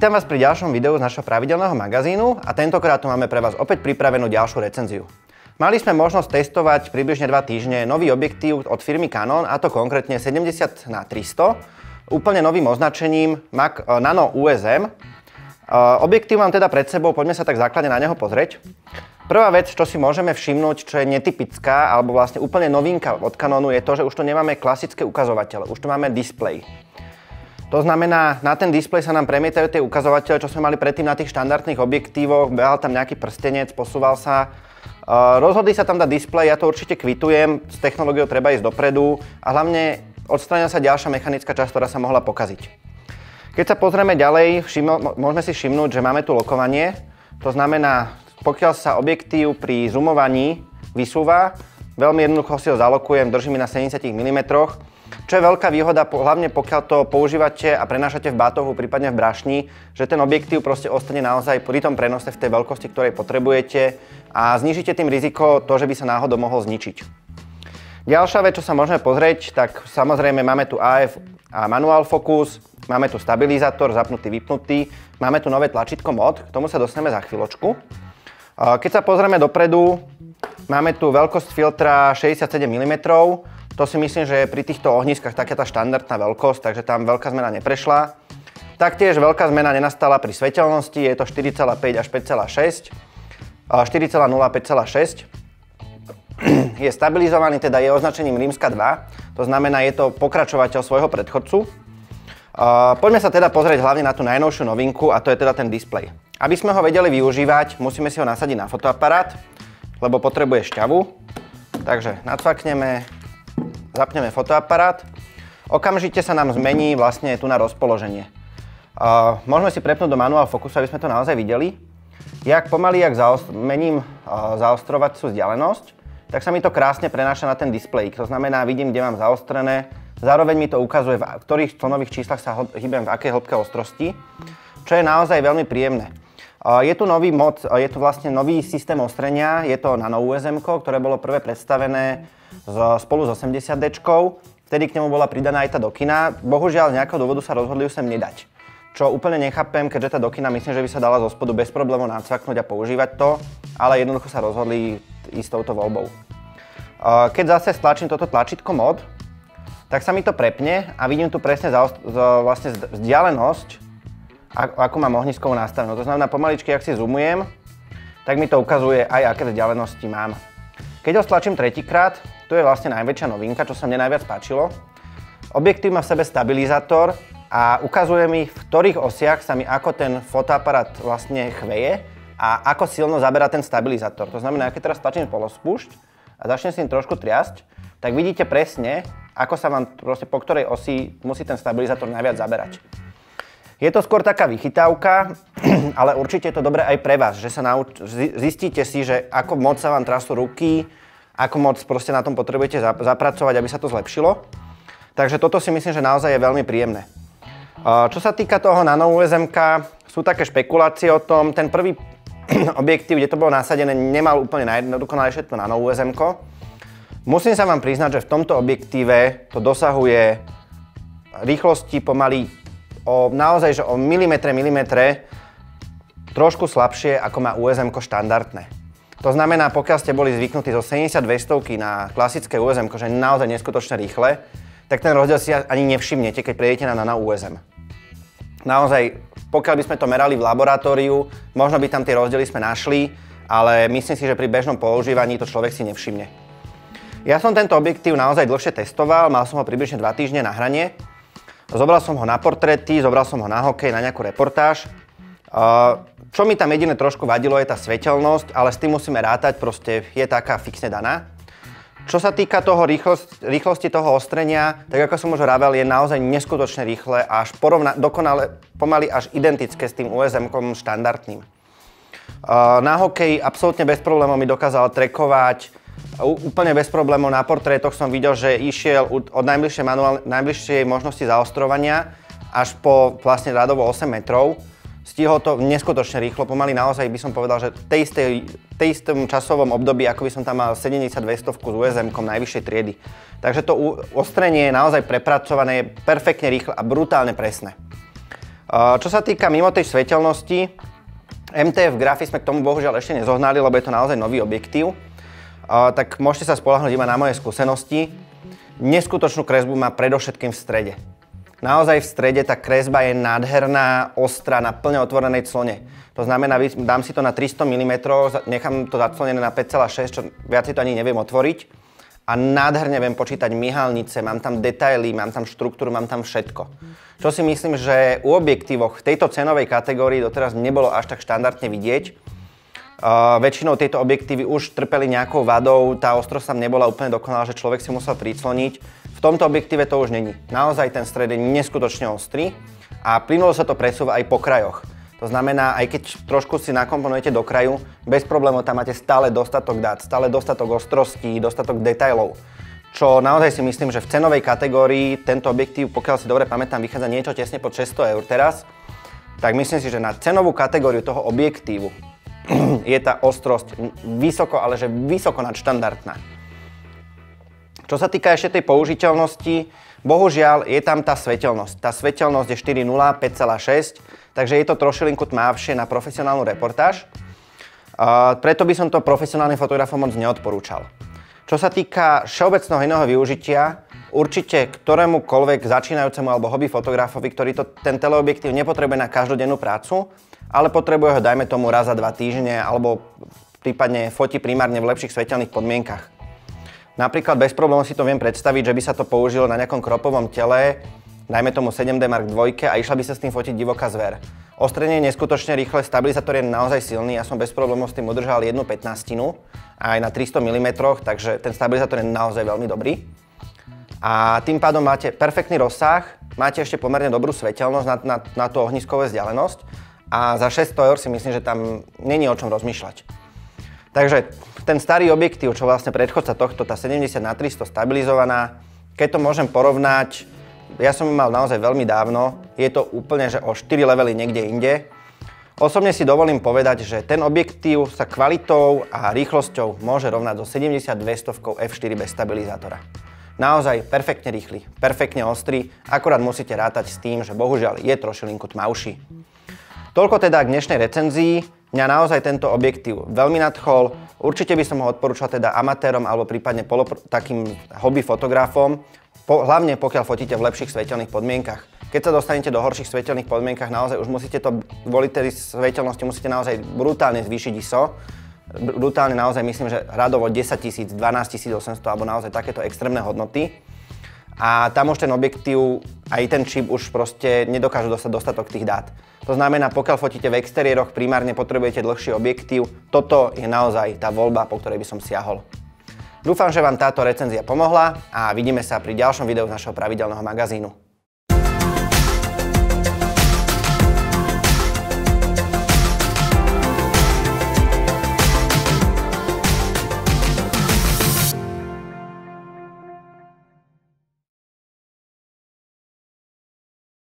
Vítam vás pri ďalšom videu z našho pravidelného magazínu a tentokrát tu máme pre vás opäť pripravenú ďalšiu recenziu. Mali sme možnosť testovať približne 2 týždne nový objektív od firmy Canon, a to konkrétne 70x300, úplne novým označením Nano USM. Objektív mám teda pred sebou, poďme sa tak základne na neho pozrieť. Prvá vec, čo si môžeme všimnúť, čo je netypická, alebo vlastne úplne novinka od Canonu, je to, že už tu nemáme klasické ukazovatele, už tu máme displej. To znamená, na ten displej sa nám premietajú tie ukazovatele, čo sme mali predtým na tých štandardných objektívoch, behal tam nejaký prstenec, posúval sa. Rozhodli sa tam dať displej, ja to určite kvitujem, s technológiou treba ísť dopredu a hlavne odstránila sa ďalšia mechanická časť, ktorá sa mohla pokaziť. Keď sa pozrieme ďalej, môžeme si všimnúť, že máme tu lokovanie, to znamená, pokiaľ sa objektív pri zoomovaní vysúva, veľmi jednoducho si ho zalokujem, držím na 70 mm. Čo je veľká výhoda, hlavne pokiaľ to používate a prenášate v batohu, prípadne v brašni, že ten objektív proste ostane naozaj pri tom prenose v tej veľkosti, ktorej potrebujete a znížite tým riziko to, že by sa náhodou mohol zničiť. Ďalšia vec, čo sa môžeme pozrieť, tak samozrejme máme tu AF a manual focus, máme tu stabilizátor zapnutý, vypnutý, máme tu nové tlačítko mod, k tomu sa dostaneme za chvíľočku. Keď sa pozrieme dopredu, máme tu veľkosť filtra 67 mm. To si myslím, že je pri týchto ohniskách taká tá štandardná veľkosť, takže tam veľká zmena neprešla. Taktiež veľká zmena nenastala pri svetelnosti, je to 4,5 až 5,6. 4,0 a 5,6. Je stabilizovaný, teda je označením Rímska 2, to znamená, je to pokračovateľ svojho predchodcu. Poďme sa teda pozrieť hlavne na tú najnovšiu novinku, a to je teda ten displej. Aby sme ho vedeli využívať, musíme si ho nasadiť na fotoaparát, lebo potrebuje šťavu. Takže nacvakneme. Zapneme fotoaparát, okamžite sa nám zmení vlastne tu na rozpoloženie. Môžeme si prepnúť do manuál fokusu, aby sme to naozaj videli. Jak pomaly, jak mením zaostrovacú vzdialenosť, tak sa mi to krásne prenáša na ten displej. To znamená, vidím, kde mám zaostrené, zároveň mi to ukazuje, v ktorých clonových číslach sa hýbem, v akej hĺbke ostrosti, čo je naozaj veľmi príjemné. Je tu nový je tu vlastne nový systém ostrenia, je to Nano USM, ktoré bolo prvé predstavené spolu s 80D, vtedy k nemu bola pridaná aj tá dokina. Bohužiaľ z nejakého dôvodu sa rozhodli ju sem nedať. Čo úplne nechápem, keďže tá dokina myslím, že by sa dala zo spodu bez problémov nacvaknúť a používať to, ale jednoducho sa rozhodli ísť touto voľbou. Keď zase stlačím toto tlačítko mod, tak sa mi to prepne a vidím tu presne vlastne vzdialenosť, ako mám ohniskovú nastavenú. To znamená, pomaličky, ak si zoomujem, tak mi to ukazuje aj aké vzdialenosti mám. Keď ho stlačím tretíkrát, to je vlastne najväčšia novinka, čo sa mne najviac páčilo. Objektív má v sebe stabilizátor a ukazuje mi, v ktorých osiach sa mi ako ten fotoaparát vlastne chveje a ako silno zaberá ten stabilizátor. To znamená, keď teraz stlačím polospúšť a začnem s ním trošku triasť, tak vidíte presne, ako sa vám proste po ktorej osi musí ten stabilizátor najviac zaberať. Je to skôr taká vychytávka, ale určite je to dobré aj pre vás, že sa zistíte si, že ako moc sa vám trasú ruky, ako moc proste na tom potrebujete zapracovať, aby sa to zlepšilo. Takže toto si myslím, že naozaj je veľmi príjemné. Čo sa týka toho Nano USM-ka, sú také špekulácie o tom. Ten prvý objektív, kde to bolo nasadené, nemal úplne najdokonalejšie to Nano USM-ko. Musím sa vám priznať, že v tomto objektíve to dosahuje rýchlosti pomaly naozaj, že o milimetre trošku slabšie, ako má USM-ko štandardné. To znamená, pokiaľ ste boli zvyknutí zo 70-200 na klasické USM-ko, že je naozaj neskutočne rýchle, tak ten rozdiel si ani nevšimnete, keď prejdete na Nano USM. Naozaj, pokiaľ by sme to merali v laboratóriu, možno by tam tie rozdiely sme našli, ale myslím si, že pri bežnom používaní to človek si nevšimne. Ja som tento objektív naozaj dlhšie testoval, mal som ho približne 2 týždne na hranie. Zobral som ho na portréty, zobral som ho na hokej, na nejakú reportáž. Čo mi tam jediné trošku vadilo, je tá svetelnosť, ale s tým musíme rátať, proste je taká fixne daná. Čo sa týka toho rýchlosti toho ostrenia, tak ako som už vravel, je naozaj neskutočne rýchle, až dokonale, pomaly až identické s tým USM-kom štandardným. Na hokeji absolútne bez problémov mi dokázal trackovať, úplne bez problémov na portrétoch som videl, že išiel od najbližšej možnosti zaostrovania až po vlastne radovo 8 metrov. Stihol to neskutočne rýchlo, pomaly naozaj by som povedal, že tej istom časovom období, ako by som tam mal 70-200 s USM-kom najvyššej triedy. Takže to ostrenie je naozaj prepracované, je perfektne rýchle a brutálne presné. Čo sa týka mimo tej svetelnosti, MTF grafy sme k tomu bohužiaľ ešte nezohnali, lebo je to naozaj nový objektív. Tak môžete sa spoľahnúť iba na moje skúsenosti. Neskutočnú kresbu má predovšetkým v strede. Naozaj v strede tá kresba je nádherná, ostrá, na plne otvorenej clone. To znamená, dám si to na 300 mm, nechám to zaclonené na 5,6, čo viac si to ani neviem otvoriť. A nádherne viem počítať myhalnice, mám tam detaily, mám tam štruktúru, mám tam všetko. Čo si myslím, že u objektívoch v tejto cenovej kategórii doteraz nebolo až tak štandardne vidieť. Väčšinou tieto objektívy už trpeli nejakou vadou, tá ostrosť tam nebola úplne dokonalá, že človek si musel pricloniť. V tomto objektíve to už není. Naozaj ten stred je neskutočne ostrý a plynulo sa to presúva aj po krajoch. To znamená, aj keď trošku si nakomponujete do kraju, bez problémov tam máte stále dostatok dát, stále dostatok ostrostí, dostatok detailov. Čo naozaj si myslím, že v cenovej kategórii tento objektív, pokiaľ si dobre pamätám, vychádza niečo tesne pod 600 € teraz, tak myslím si, že na cenovú kategóriu toho objektívu je tá ostrosť vysoko, ale že vysoko nadštandardná. Čo sa týka ešte tej použiteľnosti, bohužiaľ je tam tá svetelnosť. Tá svetelnosť je 4.0, 5,6, takže je to trošilinku tmavšie na profesionálnu reportáž. Preto by som to profesionálnym fotografom moc neodporúčal. Čo sa týka všeobecného iného využitia, určite ktorémukoľvek začínajúcemu alebo hobby fotografovi, ktorý ten teleobjektív nepotrebuje na každodennú prácu, ale potrebuje ho, dajme tomu, raz za 2 týždne alebo prípadne fotí primárne v lepších svetelných podmienkach. Napríklad bez problémov si to viem predstaviť, že by sa to použilo na nejakom kropovom tele, dajme tomu 7D Mark II a išla by sa s tým fotiť divoká zver. Ostrenie je neskutočne rýchle, stabilizátor je naozaj silný, ja som bez problémov s tým udržal 1/15 aj na 300 mm, takže ten stabilizátor je naozaj veľmi dobrý. A tým pádom máte perfektný rozsah, máte ešte pomerne dobrú svetelnosť na tú ohniskovú vzdialenosť a za 600 € si myslím, že tam není o čom rozmýšľať. Takže ten starý objektív, čo vlastne predchodca tohto, tá 70x300 stabilizovaná, keď to môžem porovnať, ja som ju mal naozaj veľmi dávno, je to úplne že o 4 levely niekde inde. Osobne si dovolím povedať, že ten objektív sa kvalitou a rýchlosťou môže rovnať so 70-200 f4 bez stabilizátora. Naozaj perfektne rýchly, perfektne ostrý, akorát musíte rátať s tým, že bohužiaľ je trošilinku tmavší. Toľko teda k dnešnej recenzii. Mňa naozaj tento objektív veľmi nadchol. Určite by som ho odporúčal teda amatérom alebo prípadne takým hobby fotografom, hlavne pokiaľ fotíte v lepších svetelných podmienkach. Keď sa dostanete do horších svetelných podmienkach, naozaj už musíte to, kvôli tej svetelnosti musíte naozaj brutálne zvýšiť ISO. Brutálne naozaj myslím, že radovo 10 000, 12 800 alebo naozaj takéto extrémne hodnoty. A tam už ten objektív, aj ten čip už proste nedokážu dostať dostatok tých dát. To znamená, pokiaľ fotíte v exteriéroch, primárne potrebujete dlhší objektív, toto je naozaj tá voľba, po ktorej by som siahol. Dúfam, že vám táto recenzia pomohla a vidíme sa pri ďalšom videu z našeho pravidelného magazínu.